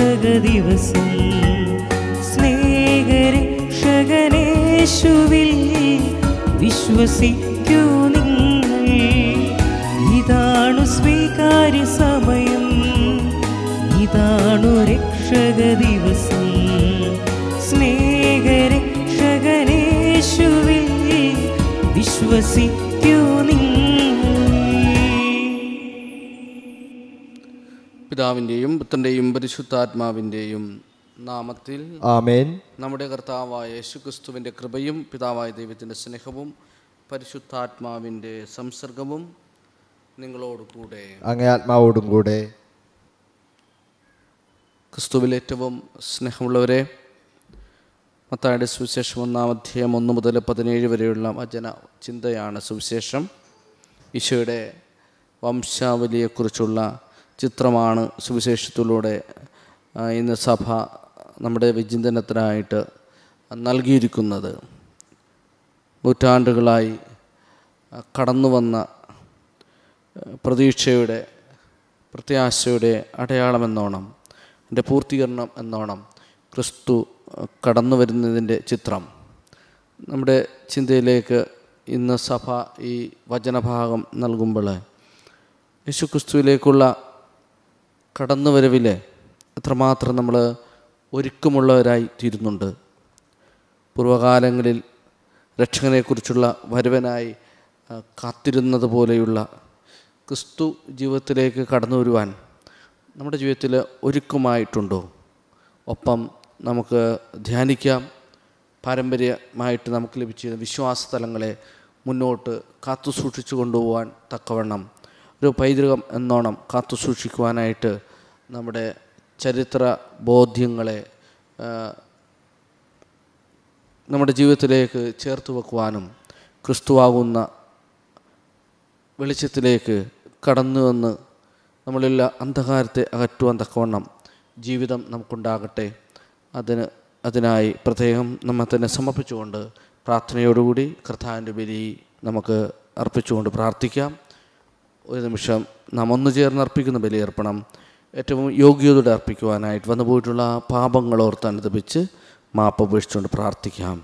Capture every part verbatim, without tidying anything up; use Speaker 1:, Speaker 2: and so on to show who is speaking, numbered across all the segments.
Speaker 1: രക്ഷക ദിവസം സ്നേഹരക്ഷകനേശുവിൽ വിശ്വസിക്കൂ നിങ്ങൾ. ഇതാണു സ്വീകാര്യ സമയം, ഇതാണു രക്ഷക ദിവസം സ്നേഹരക്ഷകനേശുവിൽ വിശ്വസിക്കൂ നിങ്ങൾ.
Speaker 2: പിതാവിൻ്റെയും പുത്രൻ്റെയും പരിശുദ്ധാത്മാവിൻ്റെയും നാമത്തിൽ
Speaker 3: ആമേൻ.
Speaker 2: നമ്മുടെ കർത്താവായ യേശുക്രിസ്തുവിൻ്റെ കൃപയും പിതാവായ ദൈവത്തിൻ്റെ സ്നേഹവും പരിശുദ്ധാത്മാവിൻ്റെ സംസർഗവും നിങ്ങളോട് കൂടെ
Speaker 3: അങ്ങേ ആത്മാവോടും കൂടെ.
Speaker 2: ക്രിസ്തുവിൽ ഏറ്റവും സ്നേഹമുള്ളവരെ, മത്തായിയുടെ സുവിശേഷം ഒന്നാം അധ്യായം ഒന്ന് മുതൽ പതിനേഴ് വരെയുള്ള വചന ചിന്തയാണ് സുവിശേഷം. ഈശോയുടെ വംശാവലിയെക്കുറിച്ചുള്ള ചിത്രമാണ് സുവിശേഷത്തിലൂടെ ഇന്ന് സഭ നമ്മുടെ വിചിന്തനത്തിനായിട്ട് നൽകിയിരിക്കുന്നത്. നൂറ്റാണ്ടുകളായി കടന്നു വന്ന പ്രതീക്ഷയുടെ പ്രത്യാശയുടെ അടയാളമെന്നോണം, എൻ്റെ പൂർത്തീകരണം എന്നോണം ക്രിസ്തു കടന്നു വരുന്നതിൻ്റെ ചിത്രം നമ്മുടെ ചിന്തയിലേക്ക് ഇന്ന് സഭ ഈ വചനഭാഗം നൽകുമ്പോൾ യേശുക്രിസ്തുവിലേക്കുള്ള കടന്നുവരവിലെ എത്രമാത്രം നമ്മൾ ഒരുക്കമുള്ളവരായി തീരുന്നുണ്ട്. പൂർവ്വകാലങ്ങളിൽ രക്ഷകനെക്കുറിച്ചുള്ള വരവനായി കാത്തിരുന്നത് പോലെയുള്ള ക്രിസ്തു ജീവിതത്തിലേക്ക് കടന്നു വരുവാൻ നമ്മുടെ ജീവിതത്തിൽ ഒരുക്കമായിട്ടുണ്ടോ? ഒപ്പം നമുക്ക് ധ്യാനിക്കാം. പാരമ്പര്യമായിട്ട് നമുക്ക് ലഭിച്ചിരുന്ന വിശ്വാസ തലങ്ങളെ മുന്നോട്ട് കാത്തു സൂക്ഷിച്ചു കൊണ്ടുപോകാൻ തക്കവണ്ണം ഒരു പൈതൃകം എന്നോണം കാത്തു സൂക്ഷിക്കുവാനായിട്ട് നമ്മുടെ ചരിത്ര ബോധ്യങ്ങളെ നമ്മുടെ ജീവിതത്തിലേക്ക് ചേർത്ത് വെക്കുവാനും ക്രിസ്തുവാകുന്ന വെളിച്ചത്തിലേക്ക് കടന്നു വന്ന് നമ്മളിലുള്ള അന്ധകാരത്തെ അകറ്റുവാൻ തക്കവണ്ണം ജീവിതം നമുക്കുണ്ടാകട്ടെ. അതിന് അതിനായി പ്രത്യേകം നമ്മെ തന്നെ സമർപ്പിച്ചുകൊണ്ട് പ്രാർത്ഥനയോടുകൂടി കർത്താവിൻ്റെ ബലി നമുക്ക് അർപ്പിച്ചുകൊണ്ട് പ്രാർത്ഥിക്കാം. ഒരു നിമിഷം നാം ഒന്നു ചേർന്ന് അർപ്പിക്കുന്ന ബലിയർപ്പണം ഏറ്റവും യോഗ്യതയോടെ അർപ്പിക്കുവാനായിട്ട് വന്നു പോയിട്ടുള്ള പാപങ്ങൾ ഓർത്ത് അനുദപിച്ച് മാപ്പ് ഉപേക്ഷിച്ചുകൊണ്ട് പ്രാർത്ഥിക്കാം.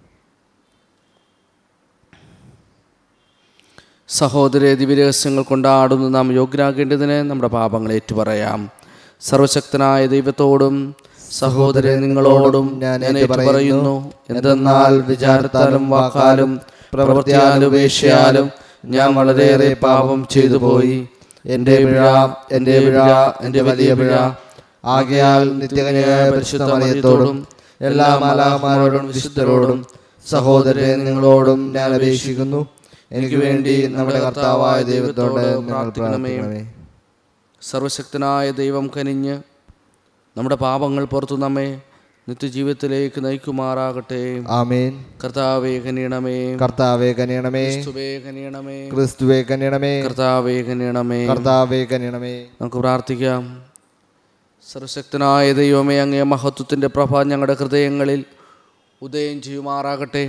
Speaker 2: സഹോദര ദിവ്യരഹസ്യങ്ങൾ കൊണ്ടാടുന്ന നാം യോഗ്യരാകേണ്ടതിന് നമ്മുടെ പാപങ്ങളെ ഏറ്റുപറയാം. സർവശക്തനായ ദൈവത്തോടും സഹോദരൻ നിങ്ങളോടും ഞാൻ ഏറ്റുപറയുന്നു. എന്തെന്നാൽ വിചാരത്താലും വാക്കാലും പ്രവൃത്തിയാലും ഉപേക്ഷയാലും ഞാൻ വളരെയേറെ പാപം ചെയ്തു പോയി. എൻ്റെ പിഴ, എൻ്റെ പിഴ, എൻ്റെ വലിയ പിഴ. ആകയാൽ നിത്യകന്യയായ പരിശുദ്ധ മറിയത്തോടും എല്ലാ മാലാഖമാരോടും വിശുദ്ധരോടും സഹോദരൻ നിങ്ങളോടും ഞാൻ അപേക്ഷിക്കുന്നു, എനിക്ക് വേണ്ടി നമ്മുടെ കർത്താവായ ദൈവത്തോട് പ്രാർത്ഥിക്കണമേ. സർവശക്തനായ ദൈവം കനിഞ്ഞ് നമ്മുടെ പാപങ്ങൾ പുറത്തു നമ്മെ നിത്യജീവിതത്തിലേക്ക് നയിക്കുമാറാകട്ടെ. ആമേൻ. കർത്താവേ കനിയണമേ, കർത്താവേ കനിയണമേ, ക്രിസ്തുവേ കനിയണമേ, ക്രിസ്തുവേ കനിയണമേ, കർത്താവേ കനിയണമേ, കർത്താവേ കനിയണമേ. നമുക്ക് പ്രാർത്ഥിക്കാം. സർവശക്തനായ ദൈവമേ, അങ്ങേ മഹത്വത്തിൻ്റെ പ്രഭ ഞങ്ങളുടെ ഹൃദയങ്ങളിൽ ഉദയം ചെയ്യുമാറാകട്ടെ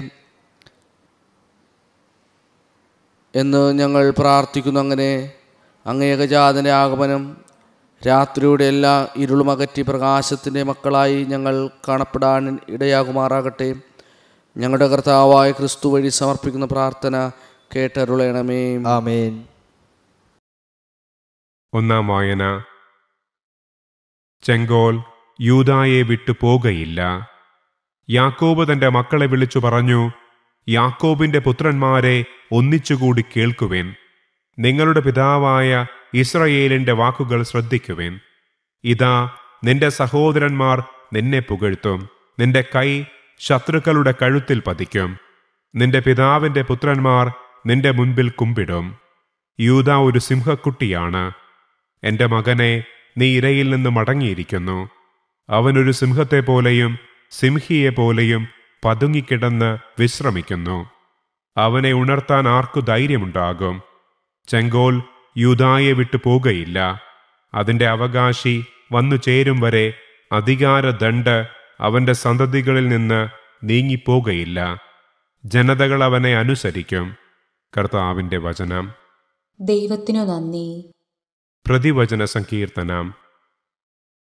Speaker 2: എന്ന് ഞങ്ങൾ പ്രാർത്ഥിക്കുന്നു. അങ്ങനെ അങ്ങേ ഏകജാതൻ്റെ ആഗമനം രാത്രിയുടെ എല്ലാ ഇരുളും അകറ്റി പ്രകാശത്തിൻ്റെ മക്കളായി ഞങ്ങൾ കാണപ്പെടാൻ ഇടയാകുമാറാകട്ടെ. ഞങ്ങളുടെ കർത്താവായ ക്രിസ്തു വഴി സമർപ്പിക്കുന്ന പ്രാർത്ഥന കേട്ടരുളണമേ. ആമേൻ.
Speaker 4: ഒന്നാം വായന. ചെങ്കോൽ യൂദായെ വിട്ടു പോകയില്ല. യാക്കോബ് തന്റെ മക്കളെ വിളിച്ചു പറഞ്ഞു, യാക്കോബിന്റെ പുത്രന്മാരെ ഒന്നിച്ചുകൂടി കേൾക്കുവിൻ. നിങ്ങളുടെ പിതാവായ ഇസ്രയേലിന്റെ വാക്കുകൾ ശ്രദ്ധിക്കുവിൻ. ഇതാ, നിന്റെ സഹോദരന്മാർ നിന്നെ പുകഴ്ത്തും, നിന്റെ കൈ ശത്രുക്കളുടെ കഴുത്തിൽ പതിക്കും. നിന്റെ പിതാവിന്റെ പുത്രന്മാർ നിന്റെ മുൻപിൽ കുമ്പിടും. യൂദാ ഒരു സിംഹക്കുട്ടിയാണ്. എന്റെ മകനെ, നീ ഇരയിൽ നിന്ന് മടങ്ങിയിരിക്കുന്നു. അവനൊരു സിംഹത്തെ പോലെയും സിംഹിയെ പോലെയും പതുങ്ങിക്കിടന്ന് വിശ്രമിക്കുന്നു. അവനെ ഉണർത്താൻ ആർക്കു ധൈര്യമുണ്ടാകും? ചെങ്കോൽ യൂദായെ വിട്ടു പോകയില്ല. അതിന്റെ അവകാശി വന്നു ചേരും വരെ അധികാരദണ്ഡ് അവന്റെ സന്തതികളിൽ നിന്ന് നീങ്ങിപ്പോകയില്ല. ജനതകൾ അവനെ അനുസരിക്കും. കർത്താവിന്റെ വചനം.
Speaker 5: ദൈവത്തിനു നന്ദി.
Speaker 4: പ്രതിവചന സങ്കീർത്തനം.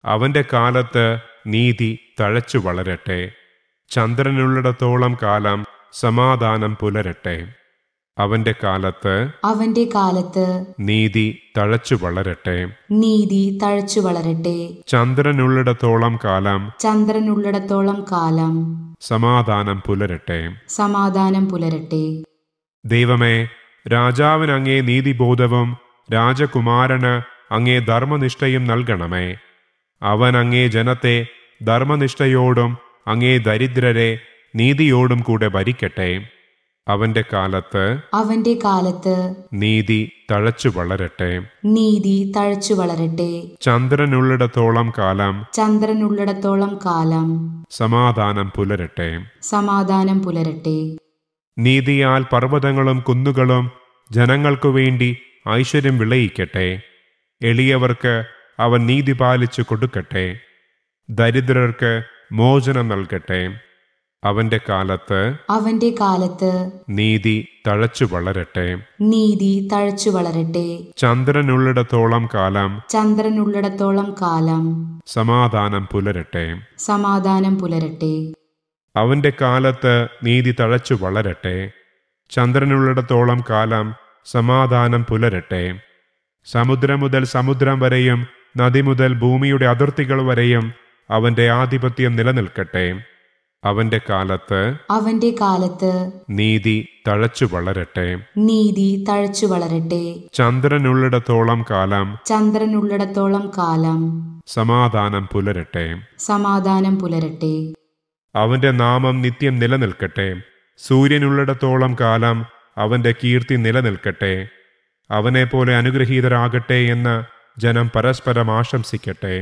Speaker 4: അവൻ്റെ കാലത്ത് നീതി തഴച്ചു വളരട്ടെ. ചന്ദ്രനുള്ളിടത്തോളം കാലം സമാധാനം പുലരട്ടെ. അവൻ്റെ കാലത്ത്
Speaker 3: അവന്റെ കാലത്ത്
Speaker 4: നീതി തഴച്ചു വളരട്ടെ.
Speaker 3: നീതി തഴച്ചു വളരട്ടെ.
Speaker 4: ചന്ദ്രനുള്ളിടത്തോളം കാലം
Speaker 3: ചന്ദ്രനുള്ളിടത്തോളം കാലം
Speaker 4: സമാധാനം പുലരട്ടെ.
Speaker 3: സമാധാനം പുലരട്ടെ.
Speaker 4: ദൈവമേ, രാജാവിന് അങ്ങേ നീതിബോധവും രാജകുമാരന് അങ്ങേ ധർമ്മനിഷ്ഠയും നൽകണമേ. അവൻ അങ്ങേ ജനത്തെ ധർമ്മനിഷ്ഠയോടും അങ്ങേ ദരിദ്രരെ നീതിയോടും കൂടെ ഭരിക്കട്ടെ. അവന്റെ കാലത്ത്
Speaker 3: അവന്റെ കാലത്ത്
Speaker 4: നീതി തഴച്ചു വളരട്ടെ.
Speaker 3: നീതി തഴച്ചു വളരട്ടെ.
Speaker 4: ചന്ദ്രനുള്ളിടത്തോളം കാലം
Speaker 3: ചന്ദ്രനുള്ളിടത്തോളം കാലം
Speaker 4: സമാധാനം പുലരട്ടെ.
Speaker 3: സമാധാനം പുലരട്ടെ.
Speaker 4: നീതിയാൽ പർവ്വതങ്ങളും കുന്നുകളും ജനങ്ങൾക്കു വേണ്ടി ഐശ്വര്യം വിളയിക്കട്ടെ. എളിയവർക്ക് അവൻ നീതി പാലിച്ചു കൊടുക്കട്ടെ. ദരിദ്രർക്ക് മോചനം നൽകട്ടെ. അവന്റെ കാലത്ത്
Speaker 3: അവന്റെ കാലത്ത്
Speaker 4: നീതി തഴച്ചു വളരട്ടെ.
Speaker 3: നീതി തഴച്ചു വളരട്ടെ.
Speaker 4: ചന്ദ്രനുള്ളിടത്തോളം കാലം
Speaker 3: ചന്ദ്രനുള്ളിടത്തോളം കാലം
Speaker 4: സമാധാനം പുലരട്ടെ.
Speaker 3: സമാധാനം പുലരട്ടെ.
Speaker 4: അവന്റെ കാലത്ത് നീതി തഴച്ചു വളരട്ടെ. ചന്ദ്രനുള്ളിടത്തോളം കാലം സമാധാനം പുലരട്ടെ. സമുദ്രം മുതൽ സമുദ്രം വരെയും നദി മുതൽ ഭൂമിയുടെ അതിർത്തികൾ വരെയും അവന്റെ ആധിപത്യം നിലനിൽക്കട്ടെ. അവന്റെ കാലത്ത്
Speaker 3: അവന്റെ കാലത്ത്
Speaker 4: നീതി തഴച്ചു വളരട്ടെ.
Speaker 3: നീതി തഴച്ചു വളരട്ടെ.
Speaker 4: ചന്ദ്രനുള്ളിടത്തോളം കാലം
Speaker 3: ചന്ദ്രനുള്ളിടത്തോളം കാലം
Speaker 4: സമാധാനം പുലരട്ടെ.
Speaker 3: സമാധാനം പുലരട്ടെ.
Speaker 4: അവന്റെ നാമം നിത്യം നിലനിൽക്കട്ടെ. സൂര്യനുള്ളിടത്തോളം കാലം അവന്റെ കീർത്തി നിലനിൽക്കട്ടെ. അവനെപ്പോലെ അനുഗ്രഹീതരാകട്ടെ എന്ന് ജനം പരസ്പരം ആശംസിക്കട്ടെ.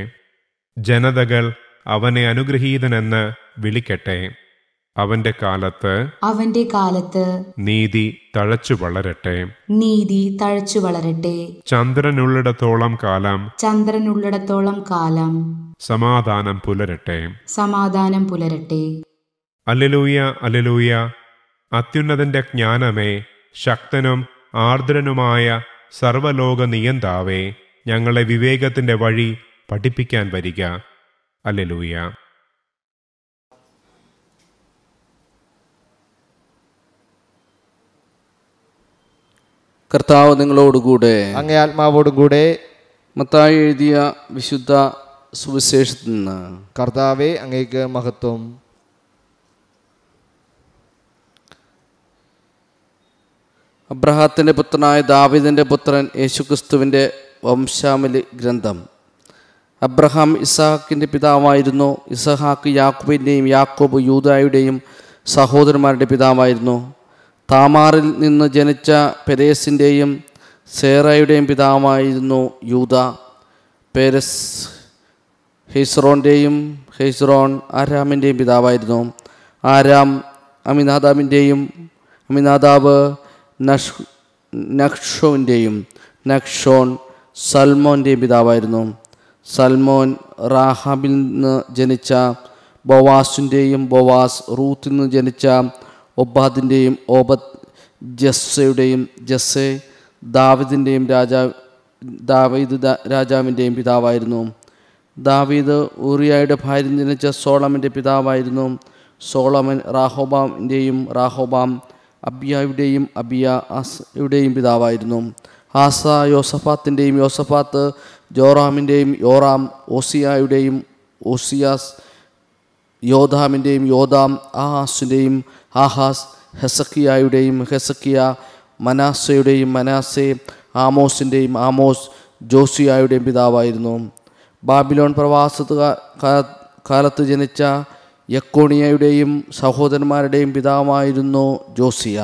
Speaker 4: ജനതകൾ അവനെ അനുഗ്രഹീതനെന്ന് വിളിക്കട്ടെ. അവന്റെ കാലത്ത്
Speaker 3: അവന്റെ കാലത്ത്
Speaker 4: നീതി തഴച്ചു വളരട്ടെ.
Speaker 3: നീതി തഴച്ചു വളരട്ടെ.
Speaker 4: ചന്ദ്രനുള്ളിടത്തോളം കാലം
Speaker 3: ചന്ദ്രനുള്ളിടത്തോളം കാലം
Speaker 4: സമാധാനം പുലരട്ടെ.
Speaker 3: സമാധാനം പുലരട്ടെ.
Speaker 4: അല്ലെലൂയ, അല്ലെലൂയ. അത്യുന്നതന്റെ ജ്ഞാനമേ, ശക്തനും ആർദ്രനുമായ സർവലോക നിയന്താവേ, ഞങ്ങളെ വിവേകത്തിന്റെ വഴി പഠിപ്പിക്കാൻ വരിക. അല്ലെലൂയ.
Speaker 2: കർത്താവ് നിങ്ങളോടുകൂടെ.
Speaker 5: അങ്ങേ ആത്മാവോടും കൂടെ.
Speaker 2: മത്തായി എഴുതിയ വിശുദ്ധ സുവിശേഷത്തിൽ നിന്ന്.
Speaker 5: കർത്താവേ, അങ്ങേക്ക് മഹത്വം.
Speaker 2: അബ്രഹാത്തിൻ്റെ പുത്രനായ ദാവീദിൻ്റെ പുത്രൻ യേശുക്രിസ്തുവിൻ്റെ വംശാവലി ഗ്രന്ഥം. അബ്രഹാം ഇസഹാക്കിൻ്റെ പിതാവായിരുന്നു. ഇസഹാക്ക് യാക്കോബിൻ്റെയും യാക്കോബ് യൂദായുടെയും സഹോദരന്മാരുടെ പിതാവായിരുന്നു. താമാറിൽ നിന്ന് ജനിച്ച പെരേസിൻ്റെയും സേറയുടെയും പിതാവായിരുന്നു യൂദ. പെരസ് ഹെസ്രോൻ്റെയും ഹെസ്രോൺ ആരാമിൻ്റെയും പിതാവായിരുന്നു. ആരാം അമിനാദാബിൻ്റെയും അമിനാദാബ് നഷ് നക്ഷോൻ്റെയും നക്ഷോൺ സൽമോൻ്റെയും പിതാവായിരുന്നു. സൽമോൻ റാഹാബിൽ നിന്ന് ജനിച്ച ബോവാസിൻ്റെയും ബോവാസ് റൂത്തിൽ നിന്ന് ജനിച്ച ഒബാദിൻ്റെയും ഓബദ് ജസ്സയുടെയും ജസ്സെ ദാവീദിൻ്റെയും രാജാ ദാവീദ് രാജാവിൻ്റെയും പിതാവായിരുന്നു. ദാവീദ് ഊറിയായുടെ ഭാര്യ ജനിച്ച സോളമൻ്റെ പിതാവായിരുന്നു. സോളമൻ റാഹോബാമിൻ്റെയും റാഹോബാം അബിയായുടെയും അബിയ ആസയുടെയും പിതാവായിരുന്നു. ആസ യോസഫാത്തിൻ്റെയും യോസഫാത്ത് ജോറാമിൻ്റെയും യോറാം ഓസിയായുടെയും ഓസിയാസ് യോധാമിൻ്റെയും യോധാം ആഹാസിൻ്റെയും ആഹാസ് ഹെസക്കിയായുടെയും ഹെസക്കിയ മനാസയുടെയും മനാസെ ആമോസിൻ്റെയും ആമോസ് ജോസിയായുടെയും പിതാവായിരുന്നു. ബാബിലോൺ പ്രവാസത്ത് കാലത്ത് ജനിച്ച യക്കോണിയയുടെയും സഹോദരന്മാരുടെയും പിതാവായിരുന്നു ജോസിയ.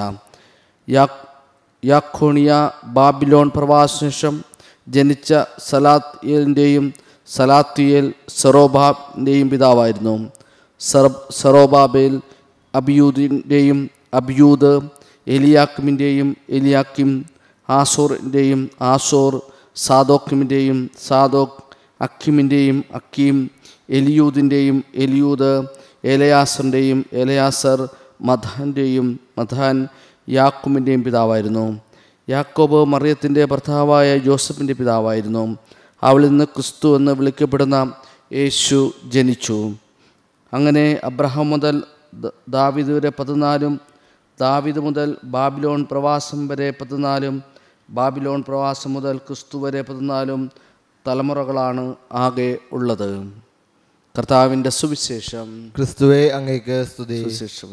Speaker 2: യാക്കോണിയ ബാബിലോൺ പ്രവാസശേഷം ജനിച്ച സലാത്തിയേലിൻ്റെയും സലാത്തിയേൽ സെറോബാബിൻ്റെയും പിതാവായിരുന്നു. സെറ സെറോബാബേൽ അബിയൂദിൻ്റെയും അബിയൂദ് എലിയാക്കിമിൻ്റെയും എലിയാക്കിം ആസോറിൻ്റെയും ആസോർ സാദോക്കിമിൻ്റെയും സാദോക്ക് അക്കിമിൻ്റെയും അക്കീം എലിയൂദിൻ്റെയും എലിയൂദ് എലയാസറിൻ്റെയും എലയാസർ മധാൻ്റെയും മധാൻ യാക്കുമിൻ്റെയും പിതാവായിരുന്നു. യാക്കോബ് മറിയത്തിൻ്റെ ഭർത്താവായ ജോസഫിൻ്റെ പിതാവായിരുന്നു. അവളിൽ നിന്ന് ക്രിസ്തു എന്ന് വിളിക്കപ്പെടുന്ന യേശു ജനിച്ചു. അങ്ങനെ അബ്രഹാം മുതൽ ദാവീദ് വരെ പതിനാലും, ദാവീദ് മുതൽ ബാബിലോൺ പ്രവാസം വരെ പതിനാലും, ബാബിലോൺ പ്രവാസം മുതൽ ക്രിസ്തു വരെ പതിനാലും തലമുറകളാണ് ആകെ ഉള്ളത്. കർത്താവിൻ്റെ സുവിശേഷം.
Speaker 5: ക്രിസ്തുവേ അങ്ങേക്ക് സ്തുതി.
Speaker 2: സുവിശേഷം.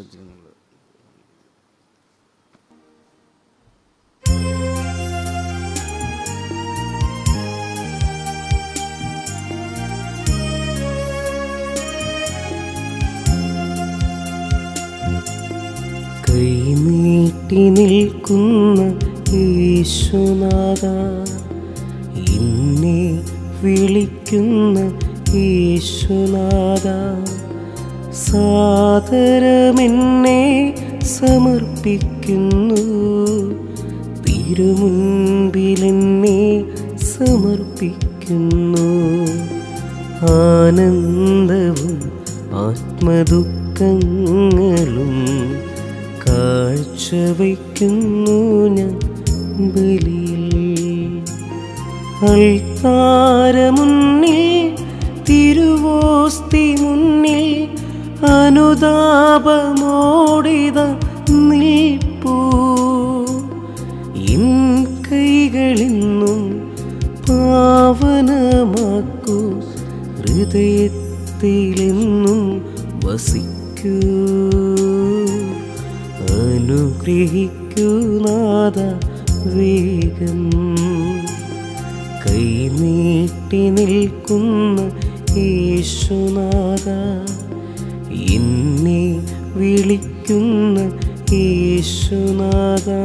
Speaker 1: കൈനീട്ടി നിൽക്കുന്ന യേശുനാഥ, എന്നെ വിളിക്കുന്ന യേശുനാഥ, സാദരമെന്നെ സമർപ്പിക്കുന്നു, തിരുമുൻപിലെന്നെ സമർപ്പിക്കുന്നു. ആനന്ദവും ആത്മദുഃഖങ്ങളും കാഴ്ചവയ്ക്കുന്നു ഞാൻ ബലിയിൽ. അൾത്താരമുന്നിൽ തിരുവോസ്തി മുന്നിൽ അനുതാപമോടിത നിൽപ്പൂ. എൻ കൈകളെന്നും പാവനമാക്കൂ, ഹൃദയത്തിലെന്നും വസിക്കൂ. അനുഗ്രഹിക്കൂ നാഥ വേഗം. കൈനീട്ടി നിൽക്കുന്ന യേശുനാഥ, എന്നെ വിളിക്കുന്ന യേശുനാഥ.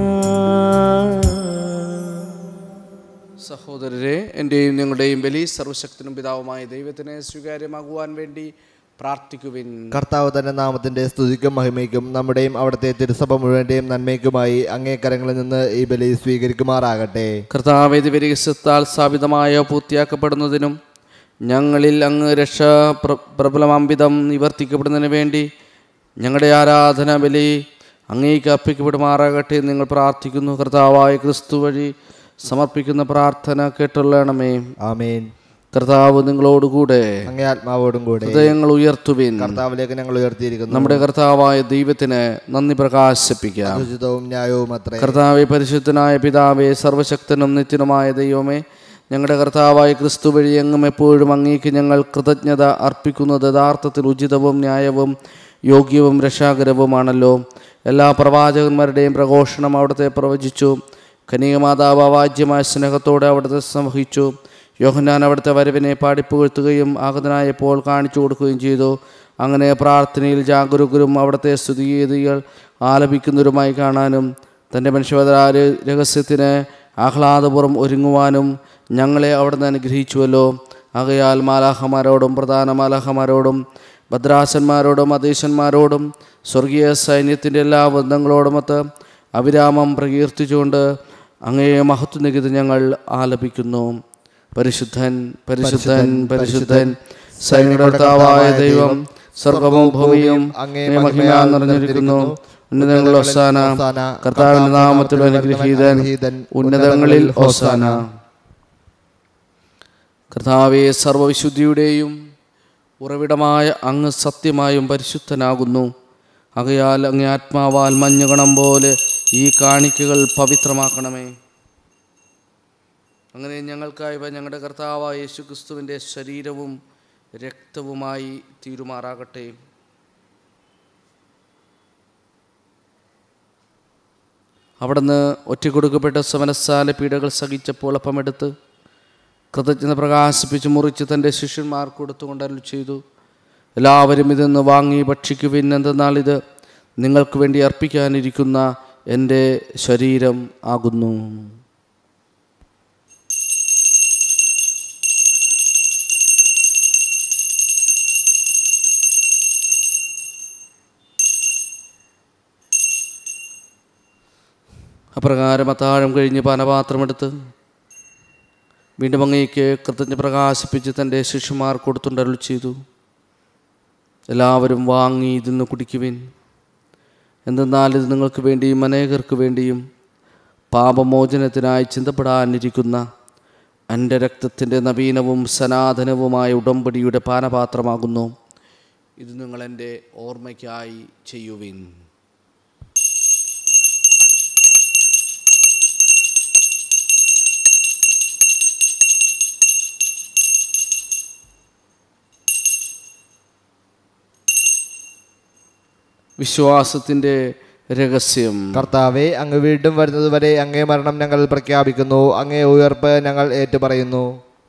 Speaker 2: സഹോദരരെ, എൻ്റെയും നിങ്ങളുടെയും ബലി സർവശക്തനും പിതാവുമായ ദൈവത്തിന് സ്വീകാര്യമാകുവാൻ വേണ്ടി പ്രാർത്ഥിക്കുവിൻ.
Speaker 5: കർത്താവ് തന്റെ നാമത്തിന്റെ സ്തുതിക്കും മഹിമയ്ക്കും നമ്മുടെയും അവിടുത്തെ തിരുസഭ മുഴുവന്റെയും നന്മയ്ക്കുമായി അങ്ങേ കരങ്ങളിൽ നിന്ന് ഈ ബലി സ്വീകരിക്കുമാറാകട്ടെ.
Speaker 2: കർത്താവ് വിരഹസ്യത്താൽ സ്ഥാപിതമായ പൂർത്തിയാക്കപ്പെടുന്നതിനും ഞങ്ങളിൽ അങ്ങ് രക്ഷ പ്രബലമാംവിധം നിവർത്തിക്കപ്പെടുന്നതിന് വേണ്ടി ഞങ്ങളുടെ ആരാധന ബലി അങ്ങേക്ക് അർപ്പിക്കപ്പെടുമാറാകട്ടെ എന്ന് നിങ്ങൾ പ്രാർത്ഥിക്കുന്നു. കർത്താവായ ക്രിസ്തു വഴി സമർപ്പിക്കുന്ന പ്രാർത്ഥന കേട്ടുള്ളണമേ.
Speaker 5: ആമേൻ.
Speaker 2: കർത്താവ് നിങ്ങളോടുകൂടെ
Speaker 5: അങ്ങേ ആത്മാവോടും കൂടെ
Speaker 2: ഹൃദയങ്ങൾ ഉയർത്തുവിൻ.
Speaker 5: കർത്താവിലേക്ക് ഞങ്ങൾ ഉയർത്തിയിരിക്കുന്നു.
Speaker 2: നമ്മുടെ കർത്താവായ ദൈവത്തിന് നന്ദി പ്രകാശിപ്പിക്കാം.
Speaker 5: ഉചിതവും ന്യായവും അത്രേ.
Speaker 2: കർത്താവേ, പരിശുദ്ധനായ പിതാവേ, സർവശക്തനും നിത്യനുമായ ദൈവമേ, ഞങ്ങളുടെ കർത്താവായ ക്രിസ്തു വഴി എങ്ങും എപ്പോഴും അങ്ങേക്ക് ഞങ്ങൾ കൃതജ്ഞത അർപ്പിക്കുന്നത് യഥാർത്ഥത്തിൽ ഉചിതവും ന്യായവും യോഗ്യവും രക്ഷാകരവുമാണല്ലോ. എല്ലാ പ്രവാചകന്മാരുടെയും പ്രഘോഷണം അവിടുത്തെ പ്രവചിച്ചു. കന്യകമാതാവ് അവാജ്യമായ സ്നേഹത്തോടെ അവിടുത്തെ സംവഹിച്ചു. യോഹന്നാൻ അവിടുത്തെ വരവിനെ പാടിപ്പുകഴ്ത്തുകയും ആഗതനായപ്പോൾ കാണിച്ചു കൊടുക്കുകയും ചെയ്തു. അങ്ങനെ പ്രാർത്ഥനയിൽ ജാഗരൂകരും അവിടുത്തെ സ്തുതിഗീതികൾ ആലപിക്കുന്നവരുമായി കാണാനും തൻ്റെ മനുഷ്യവതാര രഹസ്യത്തിന് ആഹ്ലാദപൂർവ്വം ഒരുങ്ങുവാനും ഞങ്ങളെ അവിടുന്ന് അനുഗ്രഹിച്ചുവല്ലോ. ആകയാൽ മാലാഖമാരോടും പ്രധാന മാലാഖമാരോടും ഭദ്രാസന്മാരോടും അധീശന്മാരോടും സ്വർഗീയ സൈന്യത്തിൻ്റെ എല്ലാ വൃന്ദങ്ങളോടുമൊത്ത് അവിരാമം പ്രകീർത്തിച്ചുകൊണ്ട് അങ്ങയെ മഹത്വനികുതി ഞങ്ങൾ ആലപിക്കുന്നു. പരിശുദ്ധൻ പരിശുദ്ധൻ പരിശുദ്ധൻ സൈന്യങ്ങളുടെ കർത്താവായ ദൈവം, സ്വർഗ്ഗവും ഭൂമിയും അങ്ങേ മഹിമയാൽ നിറഞ്ഞിരിക്കുന്നു. ഉന്നതങ്ങളിൽ ഹോസാന. കർത്താവിന്റെ നാമത്തിൽ അനുഗ്രഹീതൻ ഉന്നതങ്ങളിൽ ഹോസാന. കർത്താവേ, സർവ്വവിശുദ്ധിയുടെയും ഉറവിടമായ അങ്ങ് സത്യമായും പരിശുദ്ധനാകുന്നു. ആകയാൽ അങ്ങേ ആത്മാവാൽ മഞ്ഞുകണം പോലെ ഈ കാണിക്കകൾ പവിത്രമാക്കണമേ. അങ്ങനെ ഞങ്ങൾക്കായി ഞങ്ങളുടെ കർത്താവായ യേശു ക്രിസ്തുവിൻ്റെ ശരീരവും രക്തവുമായി തീരുമാറാകട്ടെ. അവിടുന്ന് ഒറ്റക്കൊടുക്കപ്പെട്ട സമനസാല പീഡകൾ സഹിച്ചപ്പോൾ അപ്പമെടുത്ത് കൃതജ്ഞത പ്രകാശിപ്പിച്ച് മുറിച്ച് തൻ്റെ ശിഷ്യന്മാർക്ക് കൊടുത്തുകൊണ്ട് അരുളി ചെയ്തു, എല്ലാവരും ഇതെന്ന് വാങ്ങി ഭക്ഷിക്കുവിൻ. എന്തെന്നാൽ ഇത് നിങ്ങൾക്ക് വേണ്ടി അർപ്പിക്കാനിരിക്കുന്ന എൻ്റെ ശരീരം ആകുന്നു. അപ്രകാരം അത്താഴം കഴിഞ്ഞ് പാനപാത്രമെടുത്ത് വീണ്ടും അങ്ങേക്ക് കൃതജ്ഞ പ്രകാശിപ്പിച്ച് തൻ്റെ ശിഷ്യന്മാർ കൊടുത്തുകൊണ്ട് അരുളി ചെയ്തു, എല്ലാവരും വാങ്ങി ഇതിന്ന് കുടിക്കുവിൻ. എന്തെന്നാൽ ഇത് നിങ്ങൾക്ക് വേണ്ടിയും അനേകർക്ക് വേണ്ടിയും പാപമോചനത്തിനായി ചിന്തപ്പെടാനിരിക്കുന്ന എൻ്റെ രക്തത്തിൻ്റെ നവീനവും സനാതനവുമായ ഉടമ്പടിയുടെ പാനപാത്രമാകുന്നു. ഇത് നിങ്ങൾ എൻ്റെ ഓർമ്മയ്ക്കായി ചെയ്യുവിൻ. വിശ്വാസത്തിൻ്റെ രഹസ്യം.
Speaker 5: കർത്താവെ, അങ്ങ് വീണ്ടും വരുന്നതുവരെ അങ്ങേ മരണം ഞങ്ങൾ പ്രഖ്യാപിക്കുന്നു, അങ്ങേ ഉയർപ്പ് ഞങ്ങൾ ഏറ്റുപറയുന്നു.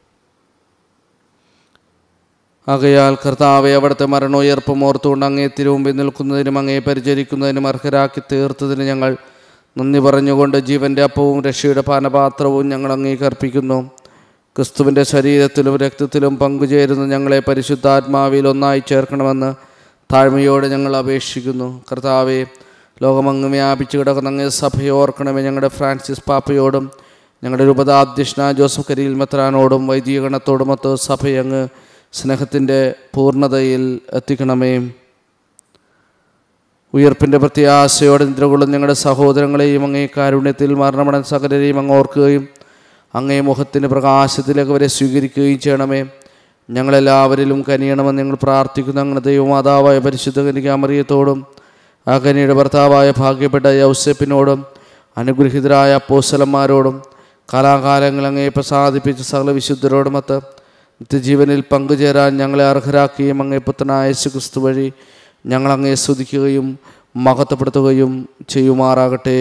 Speaker 2: ആകയാൽ കർത്താവെ, അവിടുത്തെ മരണോയർപ്പം ഓർത്തുകൊണ്ട് അങ്ങേ തിരുമുമ്പിൽ നിൽക്കുന്നതിനും അങ്ങേ പരിചരിക്കുന്നതിനും അർഹരാക്കി തീർത്തതിന് ഞങ്ങൾ നന്ദി പറഞ്ഞുകൊണ്ട് ജീവൻ്റെ അപ്പവും രക്ഷയുടെ പാനപാത്രവും ഞങ്ങൾ അങ്ങേക്ക് അർപ്പിക്കുന്നു. ക്രിസ്തുവിൻ്റെ ശരീരത്തിലും രക്തത്തിലും പങ്കുചേരുന്ന ഞങ്ങളെ പരിശുദ്ധാത്മാവിൽ ഒന്നായി ചേർക്കണമെന്ന് താഴ്മയോടെ ഞങ്ങൾ അപേക്ഷിക്കുന്നു. കർത്താവെ, ലോകമങ്ങ് വ്യാപിച്ചു കിടക്കുന്ന അങ്ങേ സഭയെ ഓർക്കണമേ. ഞങ്ങളുടെ ഫ്രാൻസിസ് പാപ്പയോടും ഞങ്ങളുടെ രൂപതാധ്യക്ഷനായ ജോസഫ് കരിയിൽ മെത്രാനോടും വൈദികഗണത്തോടുമൊത്ത് സഭയെ അങ്ങ് സ്നേഹത്തിൻ്റെ പൂർണ്ണതയിൽ എത്തിക്കണമേ. ഉയർപ്പിൻ്റെ പ്രത്യാശയോടെ നിദ്രകൊള്ളും ഞങ്ങളുടെ സഹോദരങ്ങളെയും അങ്ങേ കാരുണ്യത്തിൽ മരണമടൻ സകലരെയും അങ്ങ് ഓർക്കുകയും അങ്ങേ മുഖത്തിൻ്റെ പ്രകാശത്തിലേക്ക് അവരെ സ്വീകരിക്കുകയും ചെയ്യണമേ. ഞങ്ങളെല്ലാവരിലും കനിയണമെന്ന് ഞങ്ങൾ പ്രാർത്ഥിക്കുന്നു. അങ്ങനെ ദൈവമാതാവായ പരിശുദ്ധ കന്യകാമറിയത്തോടും ആ കന്യയുടെ ഭർത്താവായ ഭാഗ്യപ്പെട്ട യൗസേപ്പിനോടും അനുഗ്രഹീതരായ അപ്പോസ്തലന്മാരോടും കാലാകാലങ്ങൾ അങ്ങേ പ്രസാദിപ്പിച്ച സകല വിശുദ്ധരോടുമൊത്ത് നിത്യജീവനിൽ പങ്കുചേരാൻ ഞങ്ങളെ അർഹരാക്കുകയും അങ്ങേ പുത്രനായ യേശുക്രിസ്തു വഴി ഞങ്ങൾ അങ്ങേ സ്തുതിക്കുകയും മഹത്വപ്പെടുത്തുകയും ചെയ്യുമാറാകട്ടെ.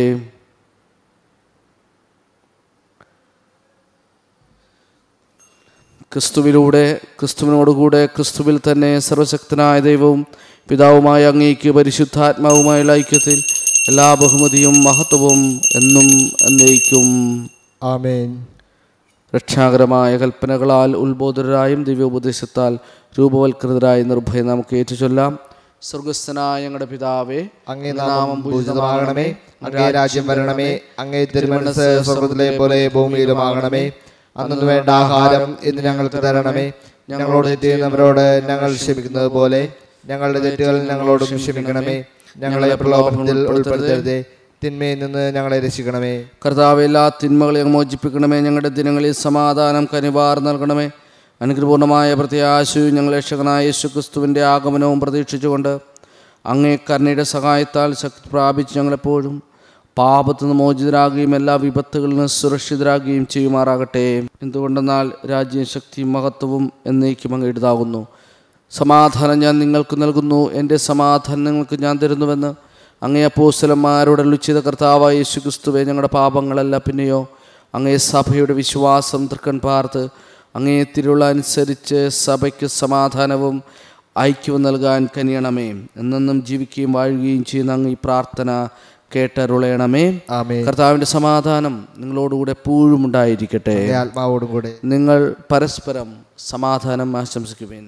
Speaker 2: ക്രിസ്തുവിലൂടെ, ക്രിസ്തുവിനോടുകൂടെ, ക്രിസ്തുവിൽ തന്നെ സർവശക്തനായ ദൈവവും പിതാവുമായ അങ്ങേക്ക് പരിശുദ്ധാത്മാവുമായുള്ള ഐക്യത്തിൽ എല്ലാ ബഹുമതിയും മഹത്വവും എന്നും എന്നേക്കും
Speaker 5: ആമേൻ.
Speaker 2: രക്ഷാകരമായ കൽപ്പനകളാൽ ഉത്ബോധരായും ദിവ്യോപദേശത്താൽ രൂപവൽകൃതരായ നിർഭയം നമുക്ക് ഏറ്റുചൊല്ലാം. സ്വർഗസ്ഥനായ ഞങ്ങളുടെ പിതാവേ,
Speaker 5: അങ്ങേ നാമം പൂജിതമാകണമേ. അങ്ങേ രാജ്യം വരണമേ. അങ്ങേ തിരുമനസ്സ് സ്വർഗ്ഗത്തിലെ പോലെ ഭൂമിയിലുമാകണമേ. അന്നു വേണ്ട ആഹാരം ഇന്ന് ഞങ്ങൾക്ക് തരണമേ. ഞങ്ങളോട് ചെയ്യുന്നവരോട് ഞങ്ങൾ ക്ഷമിക്കുന്നത് പോലെ ഞങ്ങളുടെ തെറ്റുകൾ ഞങ്ങളോടും ക്ഷമിക്കണമേ. ഞങ്ങളെ പ്രലോഭനത്തിൽ ഉൾപ്പെടുത്തരുതേ, തിന്മയിൽ നിന്ന് ഞങ്ങളെ രക്ഷിക്കണമേ.
Speaker 2: കർത്താവേ, എല്ലാ തിന്മകളെയും മോചിപ്പിക്കണമേ. ഞങ്ങളുടെ ദിനങ്ങളിൽ സമാധാനം കനിവാർ നൽകണമേ. അനുഗ്രഹപൂർണമായ പ്രത്യാശയും ഞങ്ങൾ രക്ഷകനായ യേശുക്രിസ്തുവിൻ്റെ ആഗമനവും പ്രതീക്ഷിച്ചുകൊണ്ട് അങ്ങേ കരുണയുടെ സഹായത്താൽ ശക്തി പ്രാപിച്ച് ഞങ്ങളെപ്പോഴും പാപത്തു നിന്ന് മോചിതരാകുകയും എല്ലാ വിപത്തുകളിൽ നിന്ന് സുരക്ഷിതരാകുകയും ചെയ്യുമാറാകട്ടെ. എന്തുകൊണ്ടെന്നാൽ രാജ്യവും ശക്തിയും മഹത്വവും എന്നേക്കും അങ്ങ് എഴുതാകുന്നു. സമാധാനം ഞാൻ നിങ്ങൾക്ക് നൽകുന്നു, എൻ്റെ സമാധാനം നിങ്ങൾക്ക് ഞാൻ തരുന്നുവെന്ന് അങ്ങേ അപ്പോസ്തലന്മാരോട് അരുളിച്ചെയ്ത കർത്താവായ യേശുക്രിസ്തുവേ, ഞങ്ങളുടെ പാപങ്ങളല്ല പിന്നെയോ അങ്ങേ സഭയുടെ വിശ്വാസം തൃക്കൺ പാർത്ത് അങ്ങേ തിരുള്ള അനുസരിച്ച് സഭയ്ക്ക് സമാധാനവും ഐക്യവും നൽകാൻ കനിയണമേ. എന്നെന്നും ജീവിക്കുകയും വാഴുകയും ചെയ്യുന്ന അങ്ങ് ഈ പ്രാർത്ഥന കേട്ടരുളയണമേ. കർത്താവിൻ്റെ സമാധാനം നിങ്ങളോടുകൂടെ എപ്പോഴും ഉണ്ടായിരിക്കട്ടെ.
Speaker 5: ആത്മാവോടും കൂടെ.
Speaker 2: നിങ്ങൾ പരസ്പരം സമാധാനം ആശംസിക്കുവേൻ.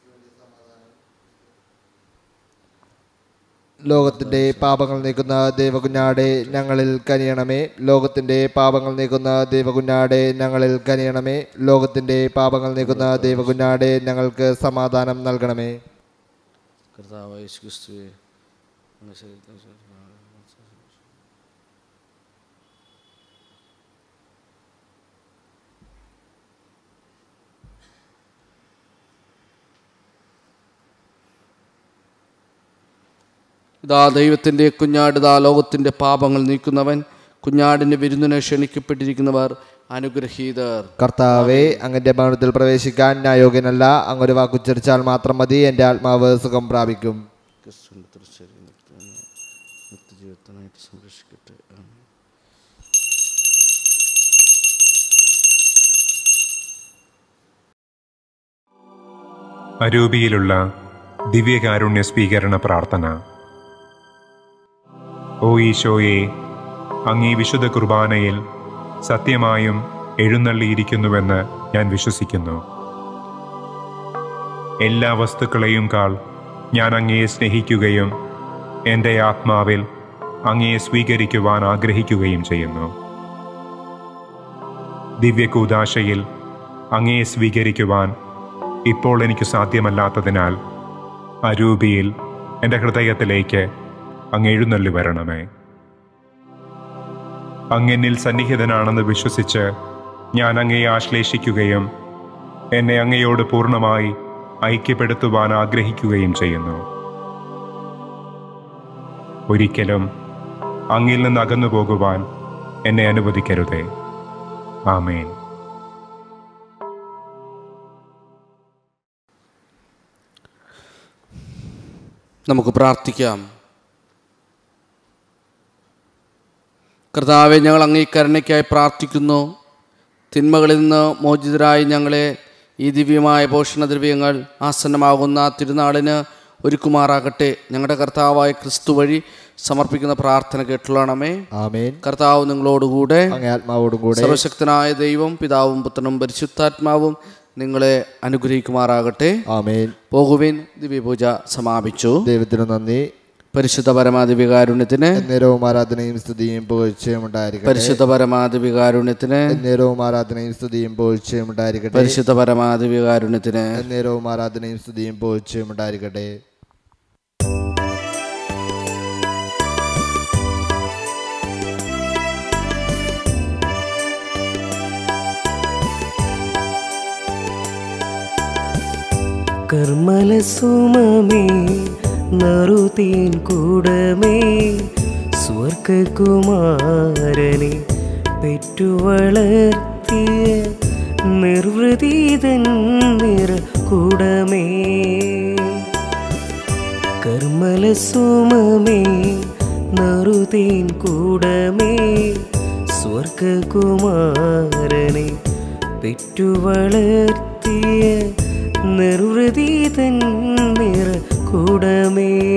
Speaker 5: ലോകത്തിൻ്റെ പാപങ്ങൾ നീക്കുന്ന ദൈവകുഞ്ഞാടെ ഞങ്ങളിൽ കനിയണമേ. ലോകത്തിൻ്റെ പാപങ്ങൾ നീക്കുന്ന ദൈവകുഞ്ഞാടെ ഞങ്ങളിൽ കനിയണമേ. ലോകത്തിൻ്റെ പാപങ്ങൾ നീക്കുന്ന ദൈവകുഞ്ഞാടെ ഞങ്ങൾക്ക് സമാധാനം നൽകണമേ.
Speaker 2: കർത്താവായ യേശുക്രിസ്തുവേ, ഇതാ ദൈവത്തിൻ്റെ കുഞ്ഞാട്, ഇതാ ലോകത്തിൻ്റെ പാപങ്ങൾ നീക്കുന്നവൻ. കുഞ്ഞാടിൻ്റെ വിരുന്നിനെ ക്ഷണിക്കപ്പെട്ടിരിക്കുന്നവർ അനുഗ്രഹീതർ.
Speaker 5: കർത്താവേ, അങ്ങന്റെ ഭവനത്തിൽ പ്രവേശിക്കാൻ ഞാൻ യോഗ്യനല്ല. അങ്ങൊരു വാക്കുച്ചരിച്ചാൽ മാത്രം മതി, എൻ്റെ ആത്മാവ് സുഖം പ്രാപിക്കും.
Speaker 2: നിത്യജീവിതത്തിനായിട്ട് സംരക്ഷിക്കട്ടെ.
Speaker 4: അരൂപിയിലുള്ള ദിവ്യകാരുണ്യ സ്വീകരണ പ്രാർത്ഥന. ഓ ഈശോയെ, അങ്ങീ വിശുദ്ധ കുർബാനയിൽ സത്യമായും എഴുന്നള്ളിയിരിക്കുന്നുവെന്ന് ഞാൻ വിശ്വസിക്കുന്നു. എല്ലാ വസ്തുക്കളെയും കാൾ ഞാൻ അങ്ങയെ സ്നേഹിക്കുകയും എൻ്റെ ആത്മാവിൽ അങ്ങയെ സ്വീകരിക്കുവാൻ ആഗ്രഹിക്കുകയും ചെയ്യുന്നു. ദിവ്യകൂദാശയിൽ അങ്ങയെ സ്വീകരിക്കുവാൻ ഇപ്പോൾ എനിക്ക് സാധ്യമല്ലാത്തതിനാൽ അരൂപിയിൽ എൻ്റെ ഹൃദയത്തിലേക്ക് അങ്ങ് എഴുന്നള്ളി വരണമേ. അങ്ങെന്നിൽ സന്നിഹിതനാണെന്ന് വിശ്വസിച്ച് ഞാൻ അങ്ങയെ ആശ്ലേഷിക്കുകയും എന്നെ അങ്ങയോട് പൂർണ്ണമായി ഐക്യപ്പെടുത്തുവാൻ ആഗ്രഹിക്കുകയും ചെയ്യുന്നു. ഒരിക്കലും അങ്ങിൽ നിന്ന് അകന്നു പോകുവാൻ എന്നെ അനുവദിക്കരുതേ. ആമേൻ.
Speaker 2: നമുക്ക് പ്രാർത്ഥിക്കാം. കർത്താവെ, ഞങ്ങൾ അങ്ങേ കരുണയ്ക്കായി പ്രാർത്ഥിക്കുന്നു. തിന്മകളിൽ നിന്ന് മോചിതരായി ഞങ്ങളെ ഈ ദിവ്യമായ പോഷണദ്രവ്യങ്ങൾ ആസന്നമാകുന്ന തിരുനാളിന് ഒരുക്കുമാറാകട്ടെ. ഞങ്ങളുടെ കർത്താവായ ക്രിസ്തു വഴി സമർപ്പിക്കുന്ന പ്രാർത്ഥന കേട്ടുള്ളണമേ.
Speaker 5: ആമേൻ.
Speaker 2: കർത്താവ് നിങ്ങളോടുകൂടെ,
Speaker 5: അങ്ങേ ആത്മാവോടും കൂടെ.
Speaker 2: സർവശക്തനായ ദൈവം പിതാവും പുത്രനും പരിശുദ്ധാത്മാവും നിങ്ങളെ അനുഗ്രഹിക്കുമാറാകട്ടെ.
Speaker 5: ആമേൻ.
Speaker 2: പോകുവിൻ. ദിവ്യപൂജ സമാപിച്ചു.
Speaker 5: ദൈവത്തിന് നന്ദി.
Speaker 2: പരിശുദ്ധ പരമാദിവികാരുണ്യത്തിന്
Speaker 5: നേരവും ആരാധനയും സ്തുതിയും പുകഴ്ചയും ഉണ്ടായിരിക്കട്ടെ.
Speaker 2: പരിശുദ്ധ പരമാദിവികാരുണ്യത്തിന്
Speaker 5: നേരവും ആരാധനയും സ്തുതിയും പുകഴ്ചയും ഉണ്ടായിരിക്കട്ടെ.
Speaker 2: പരിശുദ്ധ പരമാദിവികാരുണ്യത്തിന്
Speaker 5: നേരവും ആരാധനയും സ്തുതിയും പുകഴ്ചയും ഉണ്ടായിരിക്കട്ടെ.
Speaker 1: കർമ്മല സുമമേ നറുതീൻ കൂടമേ സ്വർഗകുമാരനെ പെറ്റുവളർത്തിയ നിർവൃതിതൻ നിറ കൂടമേ. കർമ്മല സുമമേ നറുതീൻ കൂടമേ സ്വർഗകുമാരനെ പെറ്റുവളർത്തിയ നിർവൃതിതൻ നിറ കൂടമേ.